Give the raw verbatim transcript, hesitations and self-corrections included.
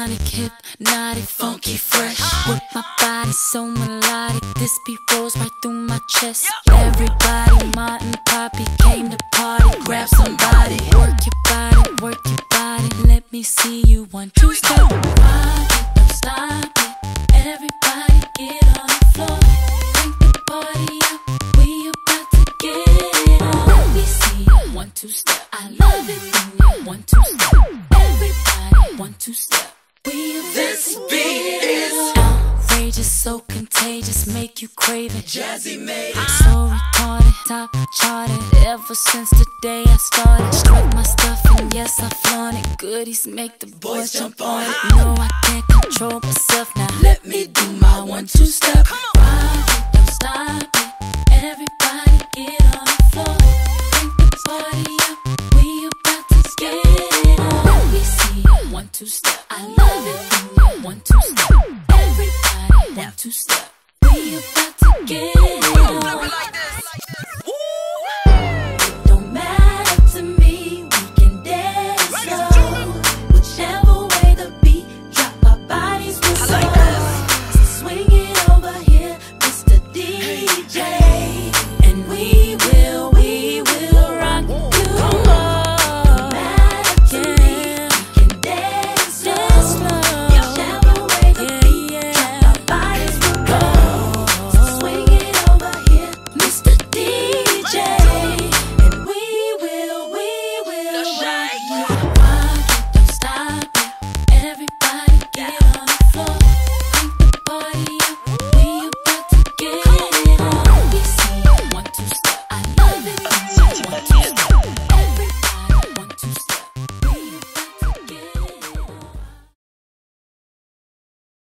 Sonic, hypnotic, funky, fresh. With my body so melodic, this beat rolls right through my chest. Everybody, Martin, Poppy came to party. Grab somebody, work your body, work your body. Let me see you one, two, step. Rock it, don't stop it. Everybody get on the floor. Crank the party up, we about to get it on. Let me see you one, two, step. I love it when you one, two, step. Everybody, one, two, step. We This beat is outrageous, so contagious, make you crave it. Jazzy made So retarded, top charted. Ever since the day I started, strike my stuff and yes I flaunt it. Goodies make the boys jump on it. No, I can't control myself now. Let me do my one, two step. Rock it, don't stop it. Everybody